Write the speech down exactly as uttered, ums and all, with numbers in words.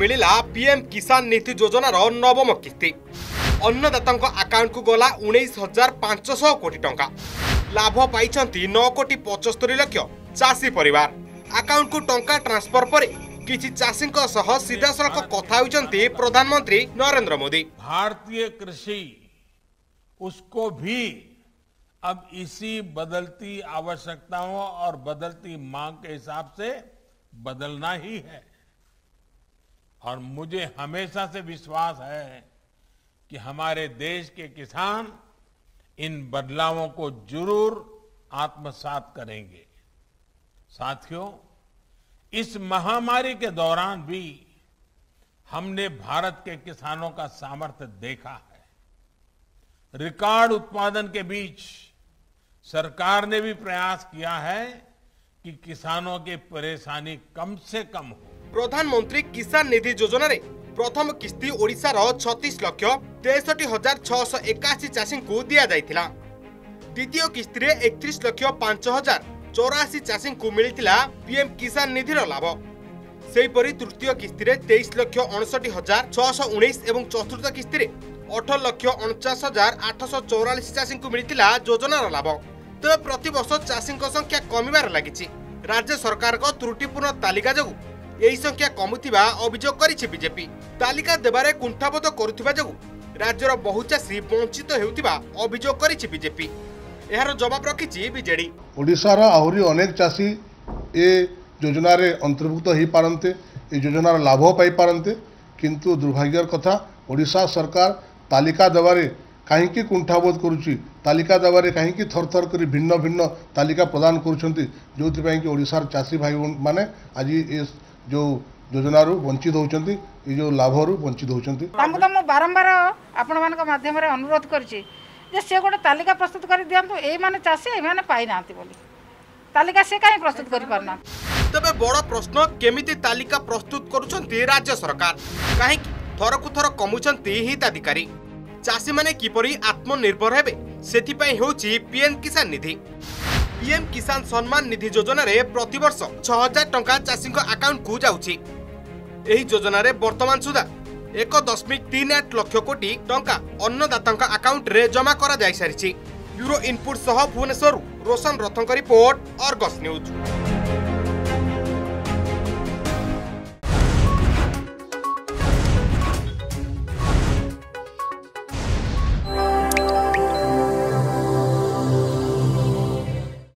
मिलिला PM किसान निधि योजनार नवम किस्ती। अन्नदाता अकाउंट को गला उन्नीस हजार पांचश कोटी टंका। लाभ पाई नौ कोटी पचस्तरी लक्ष चाषी परिवार। अकाउंट को टंका ट्रांसफर पर किसी चाषी सीधा सड़क कथा होती प्रधानमंत्री नरेंद्र मोदी। भारतीय कृषि उसको भी अब इसी बदलती आवश्यकताओं और बदलती मांग के हिसाब से बदलना ही है। और मुझे हमेशा से विश्वास है कि हमारे देश के किसान इन बदलावों को जरूर आत्मसात करेंगे। साथियों, इस महामारी के दौरान भी हमने भारत के किसानों का सामर्थ्य देखा है। रिकॉर्ड उत्पादन के बीच सरकार ने भी प्रयास किया है कि किसानों की परेशानी कम से कम हो। प्रधानमंत्री किसान निधि योजना रे प्रथम किस्ती ओडिशा रो छत्तीस लक्ष तेसठ हजार छःश एकाशी चाषी को दिया जाइथिला। द्वितीय किस्ती रे एकतीस लक्ष पांच हजार चौरासी चाषी को मिलिथिला पीएम किसान निधि रो लाभ। सेहीपरि तृतीय किस्ती रे तेईस लक्ष अड़सठ हजार छःश उन्नीस एवं चतुर्थ किस्ती रे अठारह लक्ष उनचास हजार आठश चौरालीस चाषी को मिलिथिला योजनार लाभ। तेज प्रति वर्ष चाषी संख्या कमिबार लागिछि। राज्य सरकार को त्रुटिपूर्ण तालिका जोगु यही संख्या कमुथिबा अभियोग करिछि बीजेपी। तालिका देबारे कुंठाबोध करुथिबा जोगु राज्यर बहु चाषी वंचित हेउथिबा अभियोग करिछि बीजेपी। एहार जवाब रखिछि बीजेडी। ओडिशा रा आहुरी अनेक चाषी ए योजना रे अंतर्भुक्त हो पारंते, ए योजनार लाभ पाई पारंते, किंतु दुर्भाग्यर कथा ओडिशा सरकार तालिका देबारे कहीं कुंठाबोध करुच्ची। तालिका देबारे कहीं थरथर कर भिन्न भिन्न तालिका प्रदान करुछंती, जोथिपाई कि ओडिशार चाषी भाई माने आज ए जो योजना वंचित होती, ये जो लाभ वंचित होती। बारंबार आपण मान माध्यम अनुरोध करुच्ची जे से गोटे तालिका प्रस्तुत कर दियंतु। ए माने चाषी ए माने पाई नांती बोली तालिका से काहे प्रस्तुत करि परना। तबे बड़ प्रश्न केमिति तालिका प्रस्तुत करुछंती राज्य सरकार? काहे थरकु थर कमुछंती हिताधिकारी? चाषी माने किपरि आत्मनिर्भर हेबे सेथिपाई होउची पीएम किसान निधि। पीएम किसान सम्मान निधि योजना रे प्रति वर्ष छह हजार टंका चाषी अकाउंट को जाउची। एही योजना रे वर्तमान सुधा एक दशमिक तीन आठ लक्ष कोटी टंका अन्नदाता अकाउंट रे जमा करा जाय सारिछि। ब्यूरो इनपुट सह भुवनेश्वर रोशन रथंक रिपोर्ट, अर्गस न्यूज।